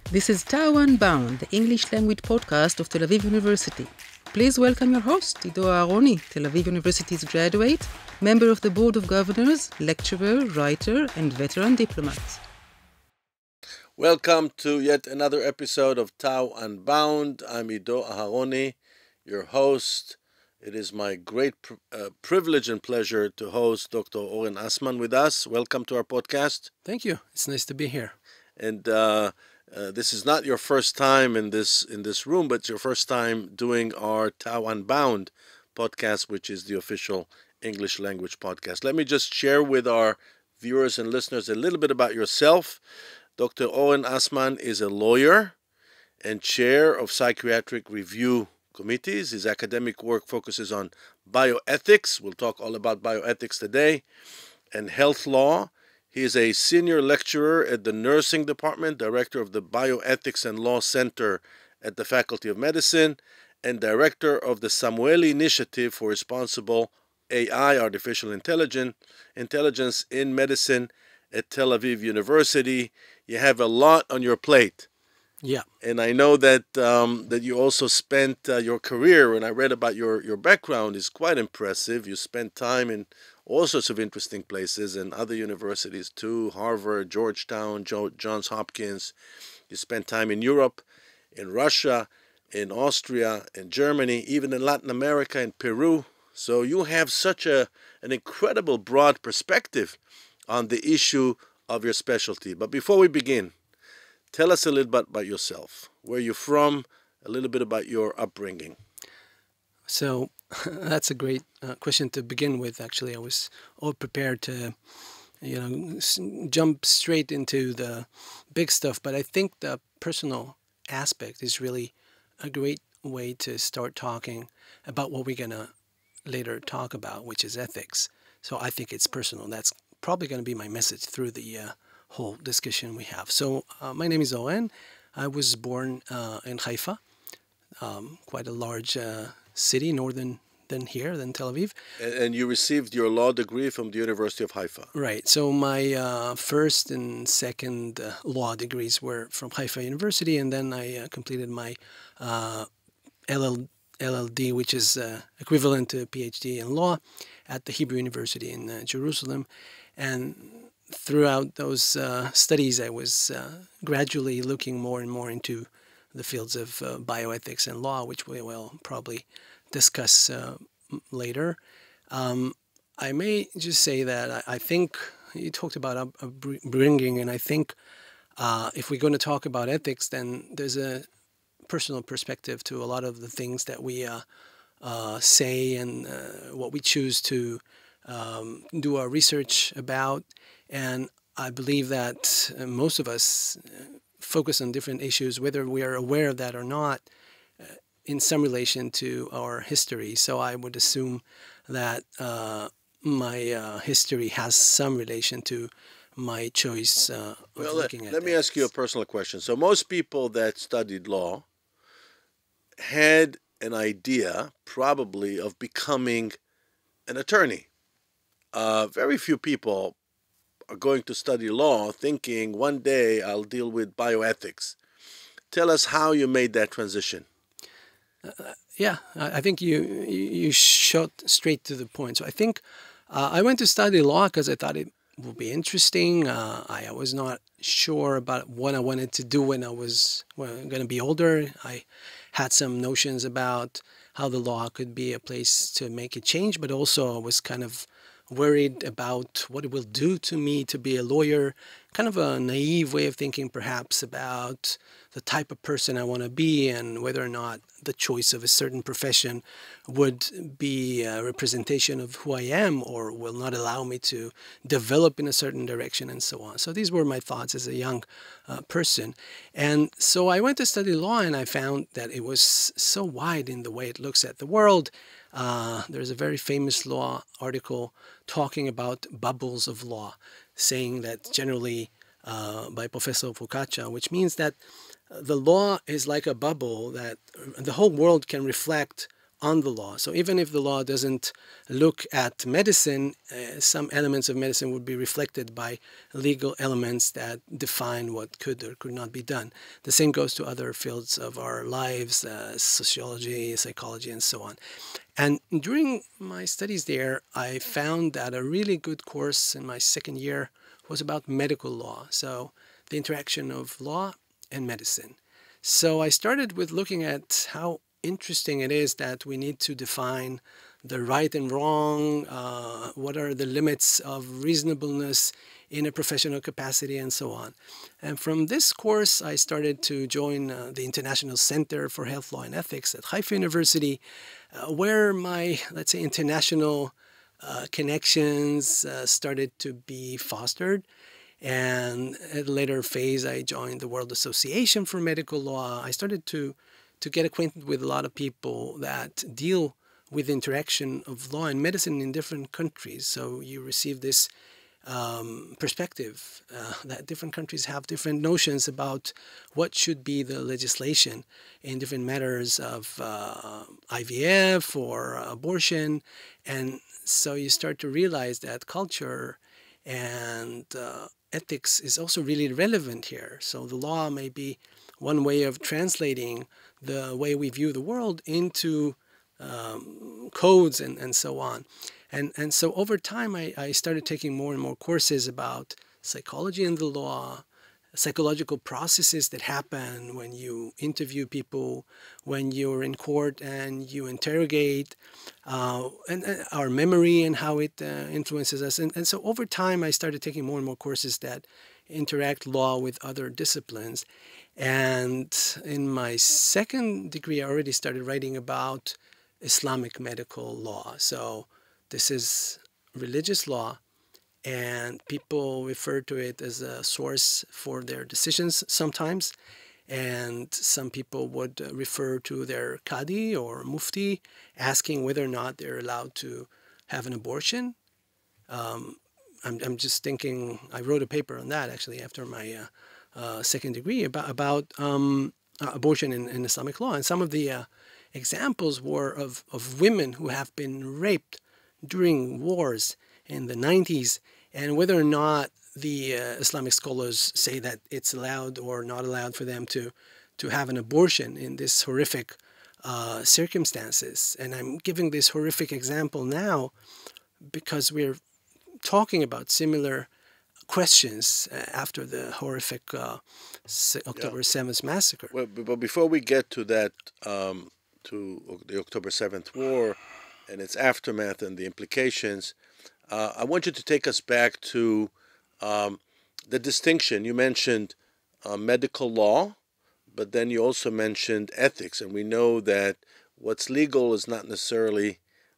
This is Tao Unbound, the English language podcast of Tel Aviv University. Please welcome your host, Ido Aharoni, Tel Aviv University's graduate, member of the Board of Governors, lecturer, writer, and veteran diplomat. Welcome to yet another episode of Tao Unbound. I'm Ido Aharoni, your host. It is my great privilege and pleasure to host Dr. Oren Assman with us. Welcome to our podcast. Thank you. It's nice to be here. And this is not your first time in this room, but it's your first time doing our Tao Unbound podcast, which is the official English language podcast. Let me just share with our viewers and listeners a little bit about yourself. Dr. Oren Assman is a lawyer and chair of psychiatric review committees. His academic work focuses on bioethics. We'll talk all about bioethics today, and health law. He is a senior lecturer at the nursing department, director of the Bioethics and Law Center at the Faculty of Medicine, and director of the Samueli Initiative for Responsible AI, Artificial Intelligence in Medicine at Tel Aviv University. You have a lot on your plate. Yeah. And I know that that you also spent your career, and I read about your background, is quite impressive. You spent time in all sorts of interesting places and other universities too, Harvard, Georgetown, Johns Hopkins. You spent time in Europe, in Russia, in Austria, in Germany, even in Latin America, in Peru. So you have such an incredible broad perspective on the issue of your specialty. But before we begin, tell us a little bit about yourself, where you're from, a little bit about your upbringing. So that's a great question to begin with. Actually, I was all prepared to, jump straight into the big stuff. But I think the personal aspect is really a great way to start talking about what we're going to later talk about, which is ethics. So I think it's personal. That's probably going to be my message through the whole discussion we have. So my name is Oren. I was born in Haifa, quite a large city, northern than Tel Aviv. And you received your law degree from the University of Haifa. Right. So my first and second law degrees were from Haifa University, and then I completed my LLD, which is equivalent to a PhD in law, at the Hebrew University in Jerusalem. And throughout those studies, I was gradually looking more and more into the fields of bioethics and law, which we will probably discuss later. I may just say that I think you talked about upbringing, and I think if we're going to talk about ethics, then there's a personal perspective to a lot of the things that we say and what we choose to do our research about. And I believe that most of us focus on different issues, whether we are aware of that or not, in some relation to our history. So I would assume that my history has some relation to my choice of looking at Let me ask you a personal question. So most people that studied law had an idea, probably, of becoming an attorney. Very few people are going to study law thinking one day I'll deal with bioethics. Tell us how you made that transition. Yeah, I think you shot straight to the point. So I think I went to study law because I thought it would be interesting. I was not sure about what I wanted to do when I was going to be older. I had some notions about how the law could be a place to make a change, but also I was kind of worried about what it will do to me to be a lawyer, kind of a naive way of thinking perhaps about the type of person I want to be and whether or not the choice of a certain profession would be a representation of who I am or will not allow me to develop in a certain direction and so on. So these were my thoughts as a young person. And so I went to study law, and I found that it was so wide in the way it looks at the world. There's a very famous law article talking about bubbles of law, saying that generally by Professor Focaccia, which means that the law is like a bubble that the whole world can reflect on the law. So even if the law doesn't look at medicine, some elements of medicine would be reflected by legal elements that define what could or could not be done. The same goes to other fields of our lives, sociology, psychology, and so on. And during my studies there, I found that a really good course in my second year was about medical law. So the interaction of law and medicine. So I started with looking at how interesting it is that we need to define the right and wrong, what are the limits of reasonableness in a professional capacity, and so on. And from this course, I started to join the International Center for Health Law and Ethics at Haifa University, where my, let's say, international connections started to be fostered. And at a later phase, I joined the World Association for Medical Law. I started to get acquainted with a lot of people that deal with the interaction of law and medicine in different countries. So you receive this perspective that different countries have different notions about what should be the legislation in different matters of IVF or abortion. And so you start to realize that culture and ethics is also really relevant here. So the law may be one way of translating the way we view the world into codes and so on. And so over time, I started taking more and more courses about psychology and the law, psychological processes that happen when you interview people, when you're in court and you interrogate, and our memory and how it influences us. And so over time, I started taking more and more courses that interact law with other disciplines. And in my second degree, I already started writing about Islamic medical law. So this is religious law, and people refer to it as a source for their decisions sometimes. And some people would refer to their qadi or mufti, asking whether or not they're allowed to have an abortion. I'm just thinking, I wrote a paper on that actually after my second degree about abortion in Islamic law. And some of the examples were of women who have been raped during wars in the 90s, and whether or not the Islamic scholars say that it's allowed or not allowed for them to have an abortion in this horrific circumstances. And I'm giving this horrific example now because we're talking about similar questions after the horrific October 7th massacre. Well, but before we get to that, to the October 7th war and its aftermath and the implications, I want you to take us back to the distinction. You mentioned medical law, but then you also mentioned ethics. And we know that what's legal is not necessarily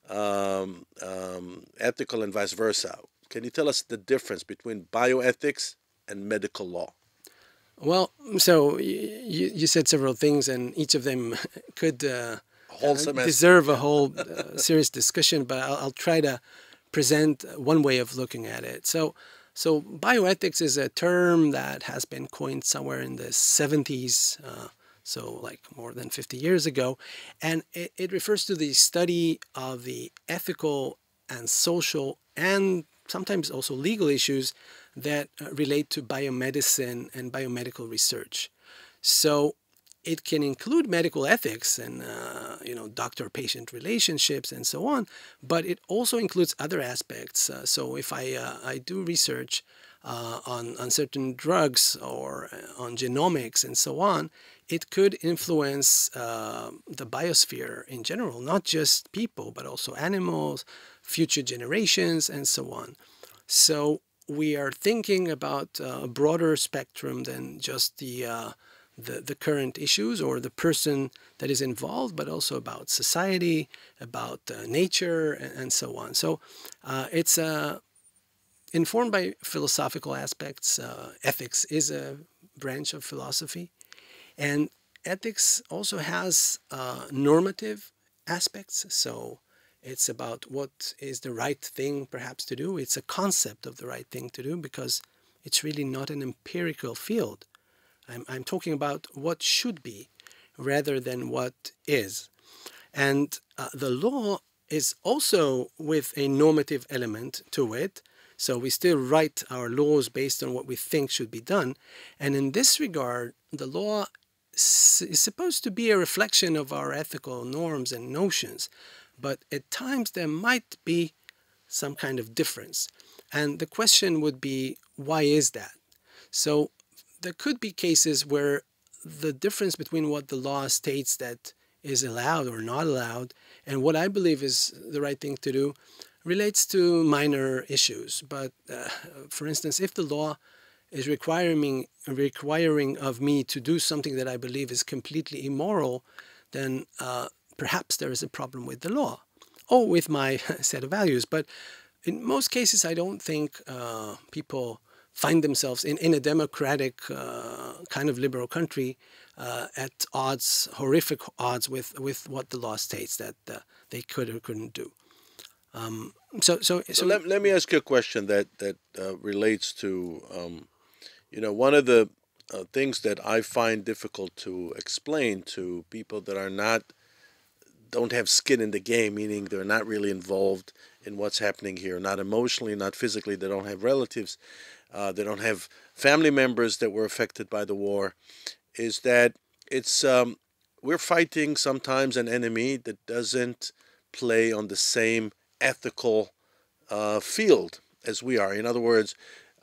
ethical and vice versa. Can you tell us the difference between bioethics and medical law? Well, so you said several things, and each of them could deserve a whole serious discussion, but I'll try to present one way of looking at it. So bioethics is a term that has been coined somewhere in the 70s, so like more than 50 years ago, and it refers to the study of the ethical and social and sometimes also legal issues that relate to biomedicine and biomedical research. So it can include medical ethics and doctor-patient relationships and so on, but it also includes other aspects. So if I do research on certain drugs or on genomics and so on, it could influence the biosphere in general, not just people, but also animals, future generations, and so on. So we are thinking about a broader spectrum than just the current issues or the person that is involved, but also about society, about nature, and so on. So it's informed by philosophical aspects. Ethics is a branch of philosophy. And ethics also has normative aspects. So it's about what is the right thing perhaps to do. It's a concept of the right thing to do because it's really not an empirical field. I'm talking about what should be rather than what is. And the law is also with a normative element to it. So we still write our laws based on what we think should be done. And in this regard, the law is supposed to be a reflection of our ethical norms and notions. But at times there might be some kind of difference. And the question would be, why is that? So there could be cases where the difference between what the law states that is allowed or not allowed and what I believe is the right thing to do relates to minor issues. But for instance, if the law is requiring of me to do something that I believe is completely immoral, then perhaps there is a problem with the law or with my set of values. But in most cases, I don't think people find themselves in a democratic kind of liberal country at odds, horrific odds with what the law states that they could or couldn't do. So let me ask you a question that relates to, one of the things that I find difficult to explain to people that don't have skin in the game, meaning they're not really involved in what's happening here, not emotionally, not physically, they don't have relatives, they don't have family members that were affected by the war, is that it's we're fighting sometimes an enemy that doesn't play on the same ethical field as we are. In other words,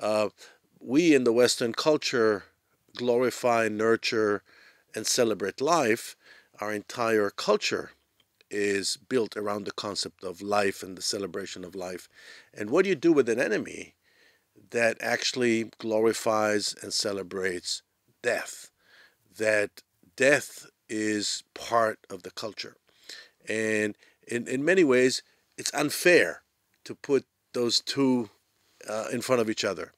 we in the Western culture glorify, nurture, and celebrate life. Our entire culture is built around the concept of life and the celebration of life. And what do you do with an enemy that actually glorifies and celebrates death? That death is part of the culture. And in many ways, it's unfair to put those two in front of each other.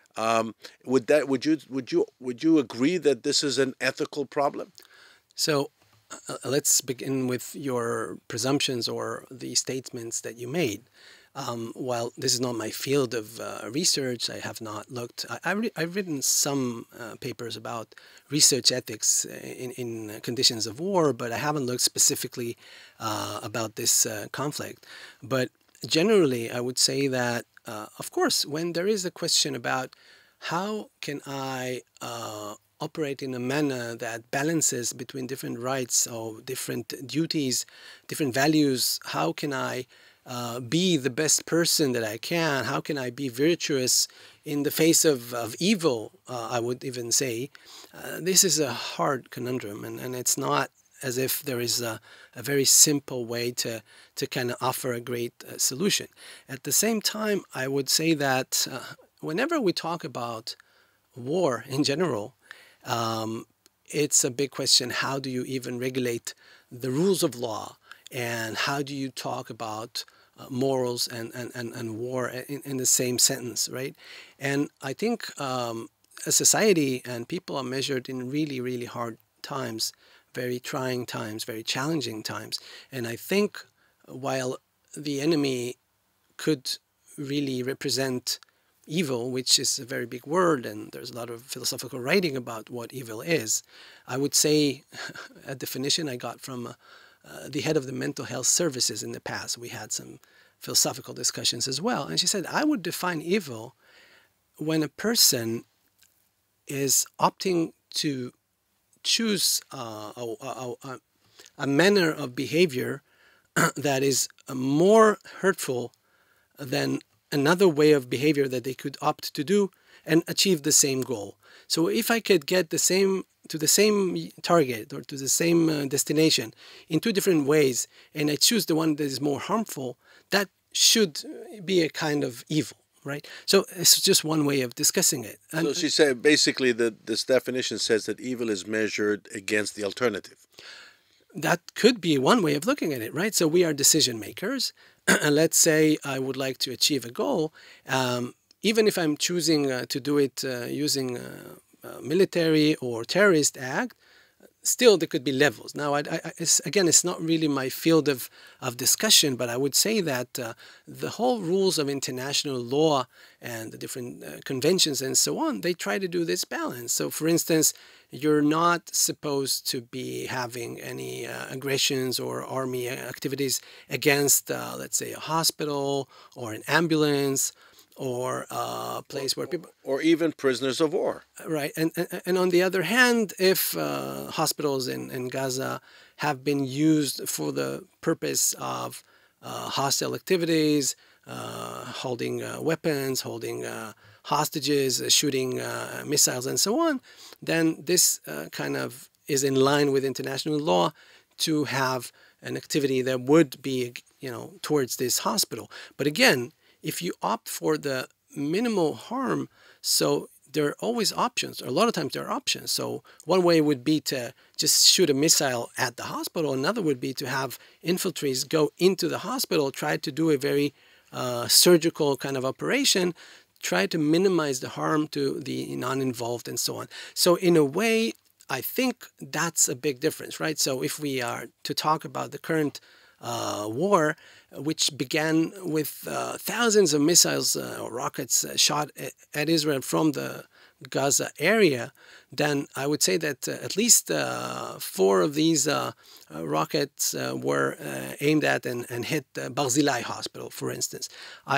Would you agree that this is an ethical problem? So let's begin with your presumptions or the statements that you made. While this is not my field of research, I have not looked. I've written some papers about research ethics in conditions of war, but I haven't looked specifically about this conflict. But generally, I would say that, of course, when there is a question about how can I operate in a manner that balances between different rights or different duties, different values, how can I be the best person that I can? How can I be virtuous in the face of evil, I would even say? This is a hard conundrum, and it's not as if there is a very simple way to kind of offer a great solution. At the same time, I would say that whenever we talk about war in general, it's a big question. How do you even regulate the rules of law? And how do you talk about morals and war in the same sentence, right? And I think a society and people are measured in really, really hard times, very trying times, very challenging times. And I think while the enemy could really represent evil, which is a very big word, and there's a lot of philosophical writing about what evil is, I would say a definition I got from the head of the mental health services in the past. We had some philosophical discussions as well. And she said, I would define evil when a person is opting to choose a manner of behavior that is more hurtful than another way of behavior that they could opt to do and achieve the same goal. So if I could get to the same target or to the same destination in two different ways, and I choose the one that is more harmful, that should be a kind of evil, right? So it's just one way of discussing it. And so she said basically that this definition says that evil is measured against the alternative. That could be one way of looking at it, right? So we are decision makers. And let's say I would like to achieve a goal. Even if I'm choosing to do it using military or terrorist act, still there could be levels. Now, it's not really my field of discussion, but I would say that the whole rules of international law and the different conventions and so on, they try to do this balance. So, for instance, you're not supposed to be having any aggressions or army activities against, let's say, a hospital or an ambulance or a place where people... Or even prisoners of war. Right. And on the other hand, if hospitals in Gaza have been used for the purpose of hostile activities, holding weapons, holding hostages, shooting missiles, and so on, then this kind of is in line with international law to have an activity that would be, towards this hospital. But again, if you opt for the minimal harm, so there are always options, or a lot of times there are options. So one way would be to just shoot a missile at the hospital. Another would be to have infiltrates go into the hospital, try to do a very surgical kind of operation, try to minimize the harm to the non-involved and so on. So in a way, I think that's a big difference, right? So if we are to talk about the current war, which began with thousands of missiles or rockets shot at Israel from the Gaza area, then I would say that at least 4 of these rockets were aimed at and hit Barzilai Hospital, for instance.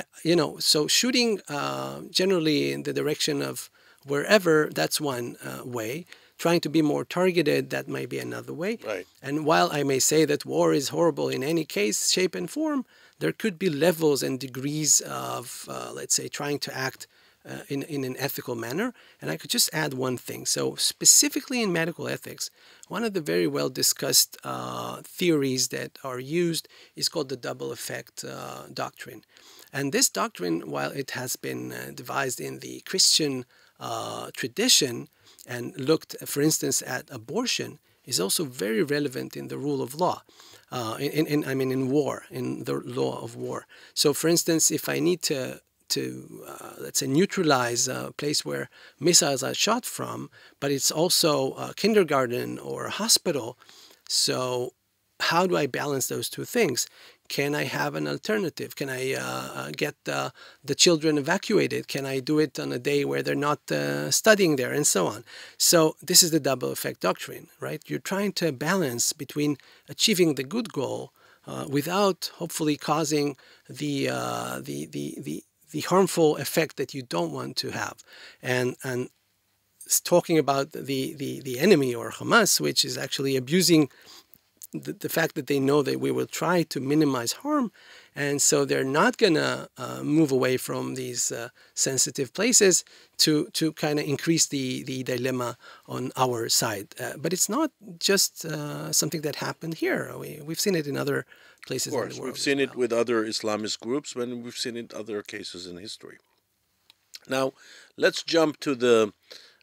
So shooting generally in the direction of wherever, that's one way. Trying to be more targeted, that may be another way. Right. And while I may say that war is horrible in any case, shape, and form, there could be levels and degrees of, let's say, trying to act in an ethical manner. And I could just add one thing. So specifically in medical ethics, one of the very well discussed theories that are used is called the double effect doctrine. And this doctrine, while it has been devised in the Christian tradition, and looked, for instance, at abortion, is also very relevant in the rule of law, in war, in the law of war. So, for instance, if I need to let's say, neutralize a place where missiles are shot from, but it's also a kindergarten or a hospital, so how do I balance those two things? Can I have an alternative? Can I get the children evacuated? Can I do it on a day where they're not studying there, and so on? So this is the double effect doctrine, right? You're trying to balance between achieving the good goal without hopefully causing the harmful effect that you don't want to have. And talking about the enemy, or Hamas, which is actually abusing the fact that they know that we will try to minimize harm, and so they're not going to move away from these sensitive places to kind of increase the dilemma on our side. But it's not just something that happened here. We've seen it in other places in the world. Of course, we've seen it with other Islamist groups, and we've seen it in other cases in history. Now, let's jump to the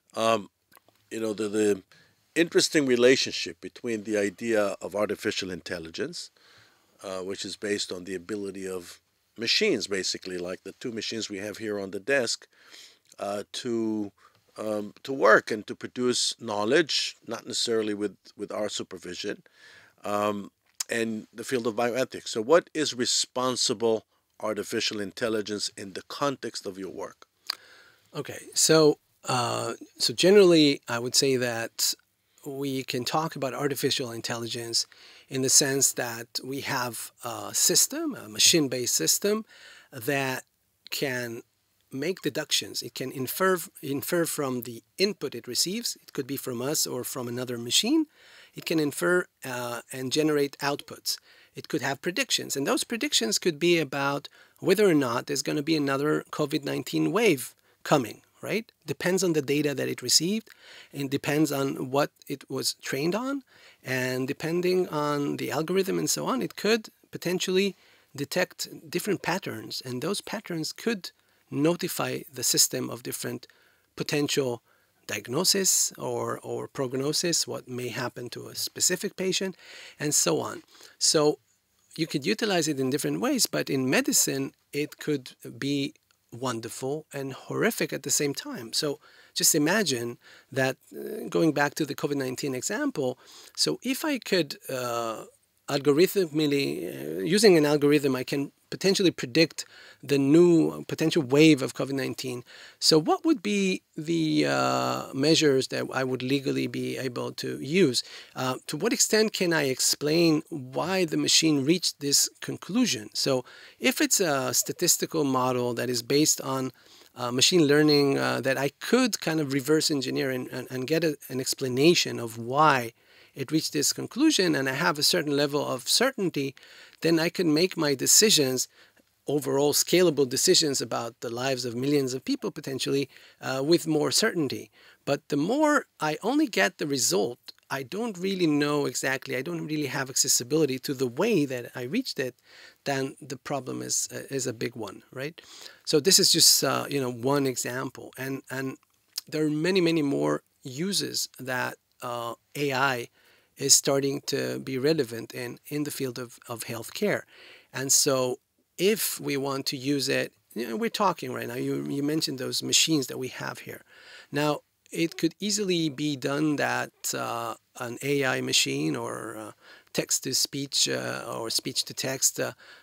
interesting relationship between the idea of artificial intelligence, which is based on the ability of machines, basically, like the 2 machines we have here on the desk, to work and to produce knowledge, not necessarily with our supervision, and the field of bioethics. So what is responsible artificial intelligence in the context of your work? Okay, so generally, I would say that we can talk about artificial intelligence in the sense that we have a system, a machine-based system, that can make deductions. It can infer from the input it receives. It could be from us or from another machine. It can infer and generate outputs. It could have predictions, and those predictions could be about whether or not there's going to be another COVID-19 wave coming. Right? Depends on the data that it received, and depends on what it was trained on, and depending on the algorithm and so on, it could potentially detect different patterns, and those patterns could notify the system of different potential diagnosis or prognosis, what may happen to a specific patient, and so on. So you could utilize it in different ways, but in medicine, it could be wonderful and horrific at the same time. So just imagine that, going back to the COVID-19 example, so if I could algorithmically, using an algorithm, I can potentially predict the new potential wave of COVID-19. So what would be the measures that I would legally be able to use? To what extent can I explain why the machine reached this conclusion? So if it's a statistical model that is based on machine learning that I could kind of reverse engineer and get an explanation of why it reached this conclusion, and I have a certain level of certainty, then I can make my decisions, overall scalable decisions about the lives of millions of people potentially, with more certainty. But the more I only get the result, I don't really know exactly, I don't really have accessibility to the way that I reached it, then the problem is a big one, right? So this is just one example, and there are many, many more uses that AI is starting to be relevant in the field of healthcare. And so if we want to use it, we're talking right now, you mentioned those machines that we have here. Now, it could easily be done that an AI machine or text-to-speech or speech-to-text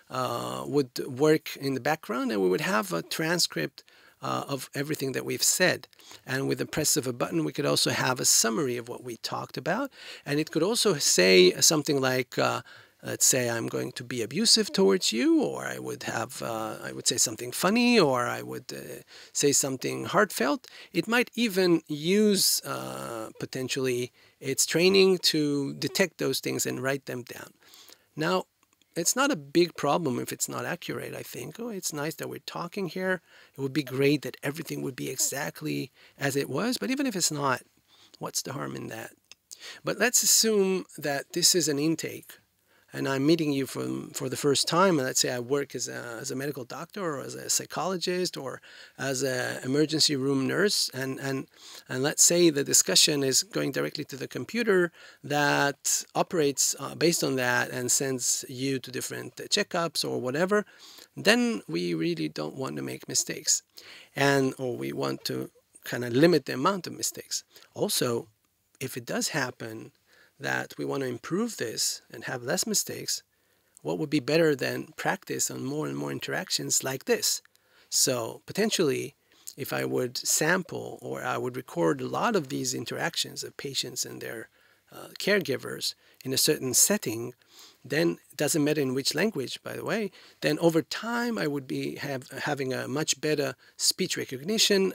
would work in the background, and we would have a transcript of everything that we've said. And with the press of a button, we could also have a summary of what we talked about. And it could also say something like, let's say I'm going to be abusive towards you, or I would have, I would say something funny, or I would say something heartfelt. It might even use potentially its training to detect those things and write them down. Now, it's not a big problem if it's not accurate, I think. Oh, it's nice that we're talking here. It would be great that everything would be exactly as it was. But even if it's not, what's the harm in that? But let's assume that this is an intake, and I'm meeting you for the first time, and let's say I work as a medical doctor or as a psychologist or as an emergency room nurse, and let's say the discussion is going directly to the computer that operates based on that and sends you to different checkups or whatever, then we really don't want to make mistakes, or we want to kind of limit the amount of mistakes. Also, if it does happen that we want to improve this and have less mistakes, what would be better than practice on more and more interactions like this? So potentially, if I would sample or I would record a lot of these interactions of patients and their caregivers in a certain setting, then it doesn't matter in which language, by the way, then over time I would be having a much better speech recognition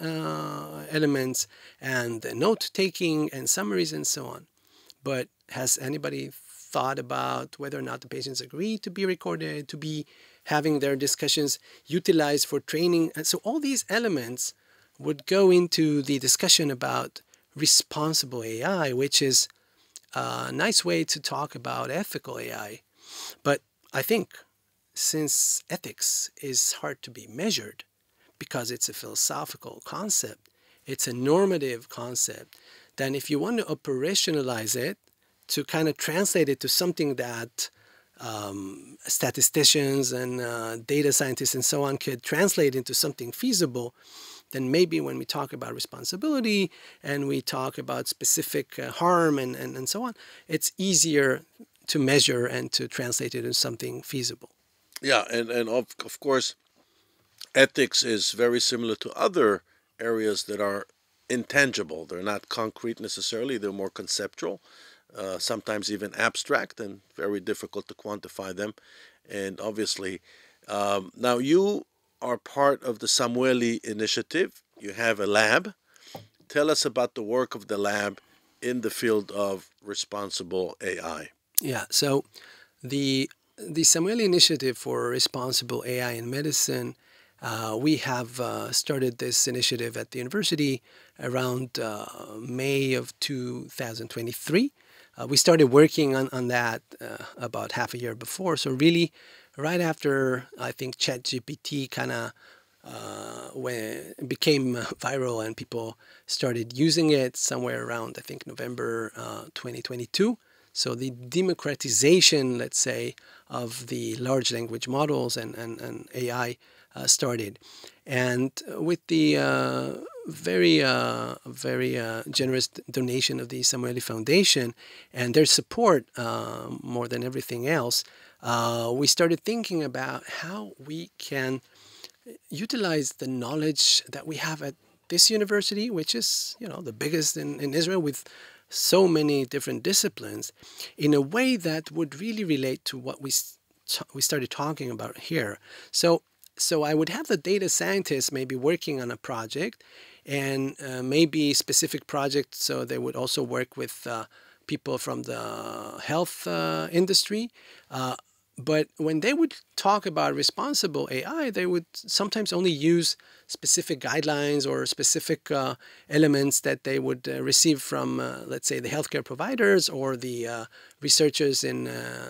elements and note-taking and summaries and so on. But has anybody thought about whether or not the patients agree to be recorded, to be having their discussions utilized for training? And so all these elements would go into the discussion about responsible AI, which is a nice way to talk about ethical AI. But I think since ethics is hard to be measured because it's a philosophical concept, it's a normative concept, then if you want to operationalize it, to kind of translate it to something that statisticians and data scientists and so on could translate into something feasible, then maybe when we talk about responsibility and we talk about specific harm and so on, it's easier to measure and to translate it into something feasible. Yeah, and of course, ethics is very similar to other areas that are intangible. They're not concrete necessarily, they're more conceptual, sometimes even abstract, and very difficult to quantify them. And obviously, now you are part of the Samueli initiative. You have a lab. Tell us about the work of the lab in the field of responsible AI. Yeah, so the Samueli Initiative for Responsible AI in Medicine, we have started this initiative at the university around May of 2023. We started working on that about half a year before. So really, right after, I think, ChatGPT kind of became viral and people started using it somewhere around, I think, November 2022. So the democratization, let's say, of the large language models and AI started. And with the very generous donation of the Samueli Foundation and their support more than everything else, we started thinking about how we can utilize the knowledge that we have at this university, which is, the biggest in Israel with so many different disciplines, in a way that would really relate to what we started talking about here. So I would have the data scientists maybe working on a project, and maybe specific projects, so they would also work with people from the health industry. But when they would talk about responsible AI, they would sometimes only use specific guidelines or specific elements that they would receive from, let's say, the healthcare providers or the researchers in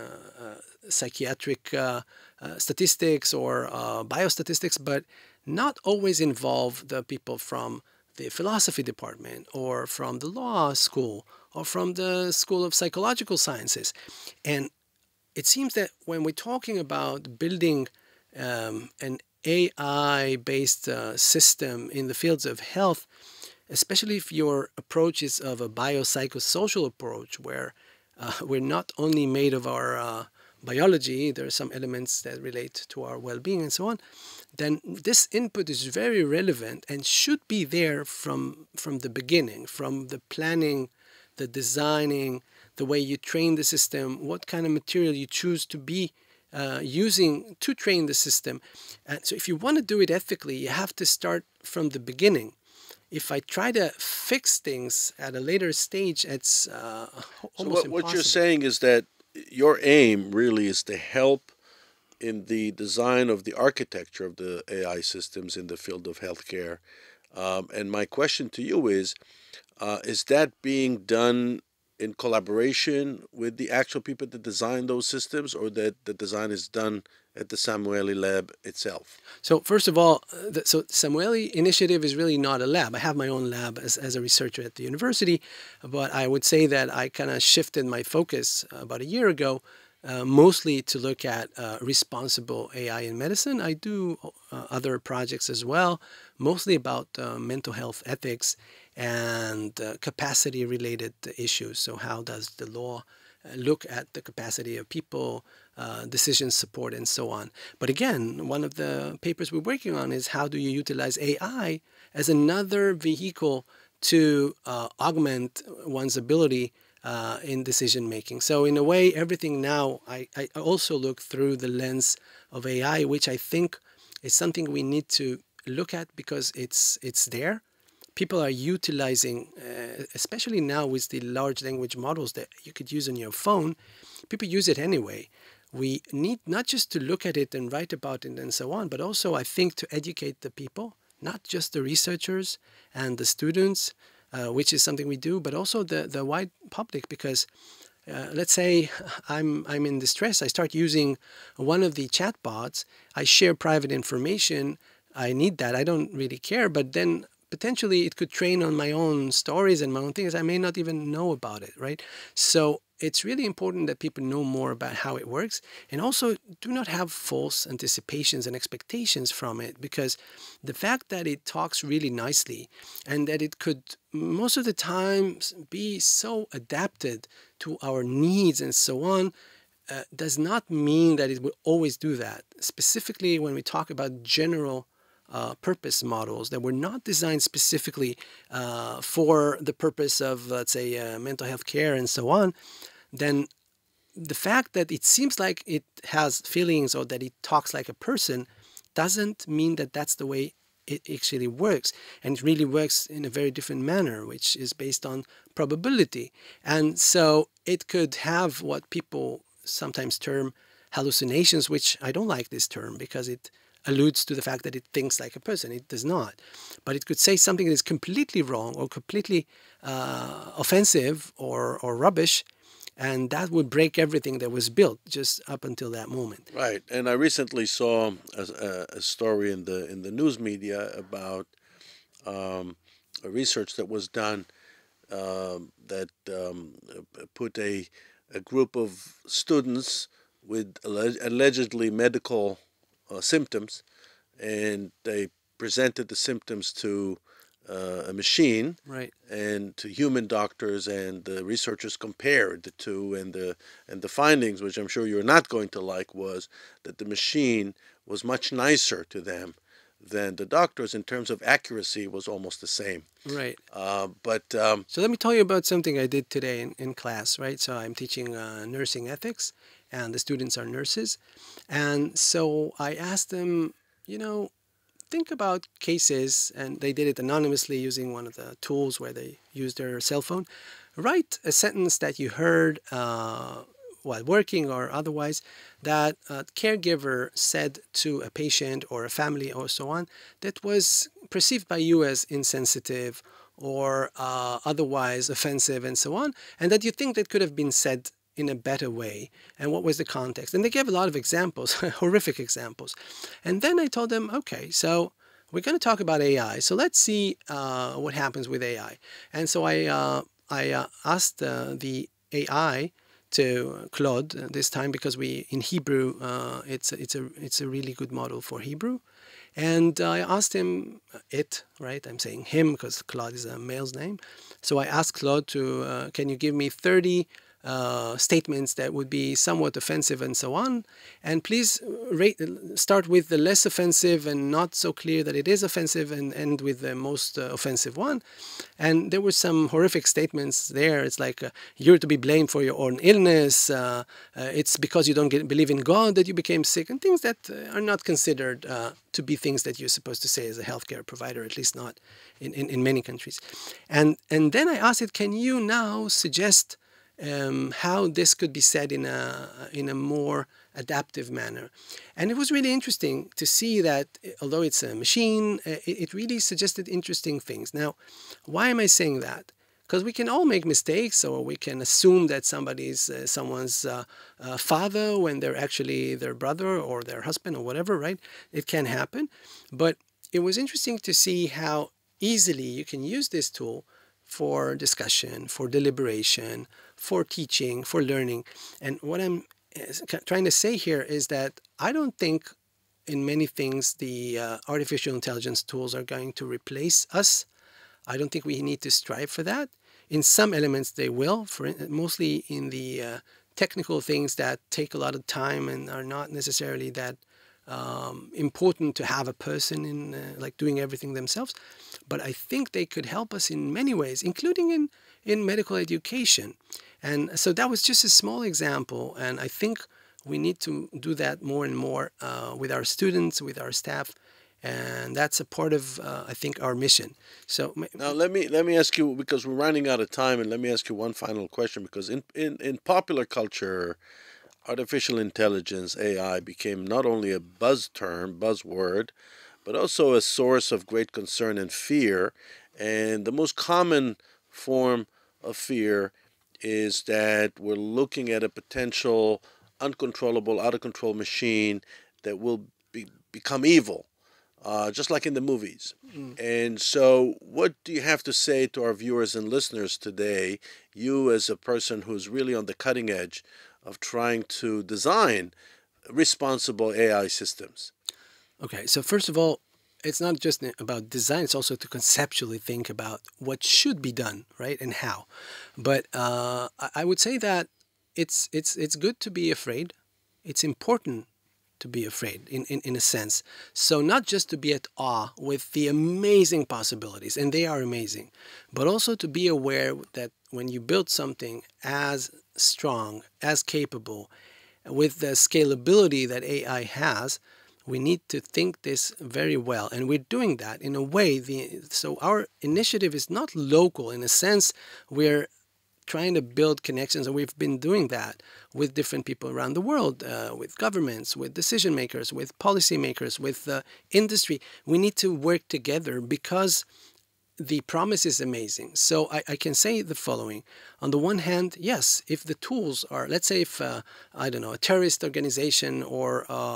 psychiatric statistics or biostatistics, but not always involve the people from the philosophy department or from the law school or from the School of Psychological Sciences. And it seems that when we're talking about building an AI-based system in the fields of health, especially if your approach is of a biopsychosocial approach, where we're not only made of our biology, there are some elements that relate to our well-being and so on, then this input is very relevant and should be there from the beginning, from the planning, the designing, the way you train the system, what kind of material you choose to be using to train the system. And so if you want to do it ethically, you have to start from the beginning. If I try to fix things at a later stage, it's almost impossible. What you're saying is that your aim really is to help in the design of the architecture of the AI systems in the field of healthcare. And my question to you is that being done in collaboration with the actual people that design those systems, or that the design is done at the Samueli lab itself? So first of all, so Samueli Initiative is really not a lab. I have my own lab as a researcher at the university, but I would say that I kind of shifted my focus about a year ago, mostly to look at responsible AI in medicine. I do other projects as well, mostly about mental health ethics and capacity-related issues. So how does the law look at the capacity of people, decision support, and so on. But again, one of the papers we're working on is how do you utilize AI as another vehicle to augment one's ability in decision making. So in a way, everything now, I also look through the lens of AI, which I think is something we need to look at because it's there. People are utilizing, especially now with the large language models that you could use on your phone, people use it anyway. We need not just to look at it and write about it and so on, but also I think to educate the people, not just the researchers and the students, which is something we do, but also the wide public, because let's say I'm in distress, I start using one of the chatbots, I share private information, I need that, I don't really care, but then potentially it could train on my own stories and my own things. I may not even know about it, right? So it's really important that people know more about how it works, and also do not have false anticipations and expectations from it, because the fact that it talks really nicely and that it could most of the time be so adapted to our needs and so on does not mean that it will always do that. Specifically when we talk about general purpose models that were not designed specifically for the purpose of, let's say, mental health care and so on, then the fact that it seems like it has feelings or that it talks like a person doesn't mean that that's the way it actually works. And it really works in a very different manner, which is based on probability. And so it could have what people sometimes term hallucinations, which I don't like this term because it alludes to the fact that it thinks like a person. It does not. But it could say something that is completely wrong or completely offensive or rubbish, and that would break everything that was built just up until that moment. Right. And I recently saw a story in the news media about a research that was done that put a group of students with allegedly medical symptoms and they presented the symptoms to a machine, Right. and to human doctors, and the researchers compared the two, and the findings, which I'm sure you're not going to like, was that the machine was much nicer to them than the doctors in terms of accuracy. Was almost the same. Right. But So let me tell you about something I did today in class, right? So I'm teaching nursing ethics, and the students are nurses. And so I asked them, think about cases, and they did it anonymously using one of the tools where they use their cell phone. Write a sentence that you heard while working or otherwise that a caregiver said to a patient or a family or so on that was perceived by you as insensitive or otherwise offensive and so on, and that you think that could have been said in a better way, and what was the context. And they gave a lot of examples, horrific examples. And then I told them, okay, so we're going to talk about AI. So let's see what happens with AI. And so I asked the AI to Claude this time, because in Hebrew it's a really good model for Hebrew. And I asked him right? I'm saying him because Claude is a male's name. So I asked Claude to, can you give me 30 statements that would be somewhat offensive and so on, and please start with the less offensive and not so clear that it is offensive, and end with the most offensive one. And there were some horrific statements there. It's like, you're to be blamed for your own illness, it's because you don't believe in God that you became sick, and things that are not considered to be things that you're supposed to say as a healthcare provider, at least not in many countries. And then I asked it, can you now suggest how this could be said in a more adaptive manner? And it was really interesting to see that, although it's a machine, it really suggested interesting things. Now, why am I saying that? Because we can all make mistakes, or we can assume that somebody's someone's father when they're actually their brother or their husband or whatever, right? It can happen. But it was interesting to see how easily you can use this tool for discussion, for deliberation, for teaching, for learning. And what I'm trying to say here is that I don't think in many things the artificial intelligence tools are going to replace us. I don't think we need to strive for that. In some elements they will, mostly in the technical things that take a lot of time and are not necessarily that important to have a person in like doing everything themselves. But I think they could help us in many ways, including in medical education. And so that was just a small example, and I think we need to do that more and more with our students, with our staff, and that's a part of I think our mission. So now let me ask you, because we're running out of time, and let me ask you one final question, because in popular culture, artificial intelligence, AI, became not only a buzzword, but also a source of great concern and fear. And the most common form of fear is that we're looking at a potential uncontrollable, out of control machine that will become evil, just like in the movies. And so what do you have to say to our viewers and listeners today, you as a person who's really on the cutting edge of trying to design responsible AI systems? Okay, so first of all, it's not just about design, it's also to conceptually think about what should be done, right, and how. But I would say that it's good to be afraid. It's important to be afraid in a sense. So not just to be at awe with the amazing possibilities, and they are amazing, but also to be aware that when you build something as strong, as capable, with the scalability that AI has, we need to think this very well. And we're doing that in a way. So our initiative is not local. In a sense, we're trying to build connections, and we've been doing that with different people around the world, with governments, with decision makers, with policymakers, with industry. We need to work together because the promise is amazing. So I can say the following. On the one hand, yes, if the tools are, let's say if, I don't know, a terrorist organization or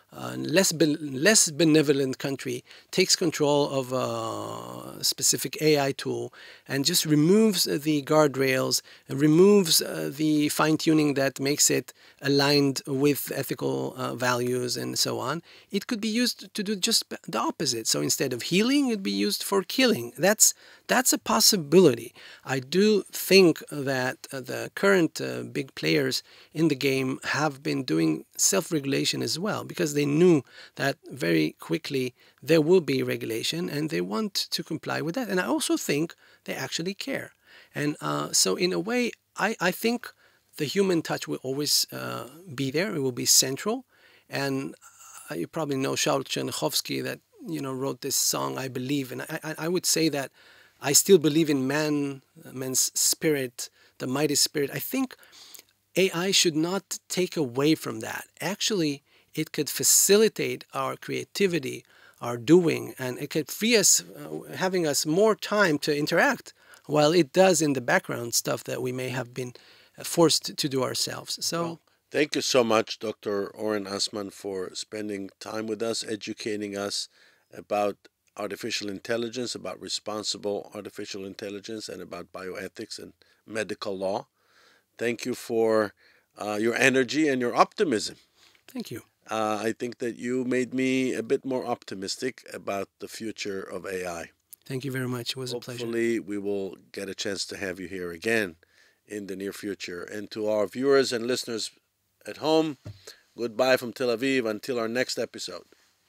less benevolent country takes control of a specific AI tool and just removes the guardrails, removes the fine-tuning that makes it aligned with ethical values and so on, it could be used to do just the opposite. So instead of healing, it'd be used for killing. That's a possibility. I do think that the current big players in the game have been doing self-regulation as well, because they knew that very quickly there will be regulation and they want to comply with that. And I also think they actually care. And so in a way, I think the human touch will always be there. It will be central. And you probably know Shaul Chernichovsky that, wrote this song, I Believe. And I would say that I still believe in man's spirit, the mighty spirit. I think AI should not take away from that. Actually, it could facilitate our creativity, our doing, and it could free us, having us more time to interact, while it does in the background stuff that we may have been forced to do ourselves. So, thank you so much, Dr. Oren Assman, for spending time with us, educating us about artificial intelligence, about responsible artificial intelligence, and about bioethics and medical law. Thank you for your energy and your optimism. Thank you. I think that you made me a bit more optimistic about the future of AI. Thank you very much. It was a pleasure. Hopefully, we will get a chance to have you here again in the near future. And to our viewers and listeners at home, goodbye from Tel Aviv until our next episode.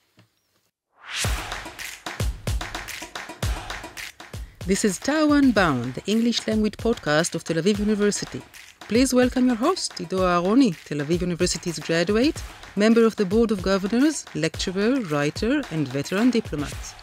This is TAU Unbound, the English language podcast of Tel Aviv University. Please welcome your host, Ido Aharoni, Tel Aviv University's graduate, member of the Board of Governors, lecturer, writer, and veteran diplomat.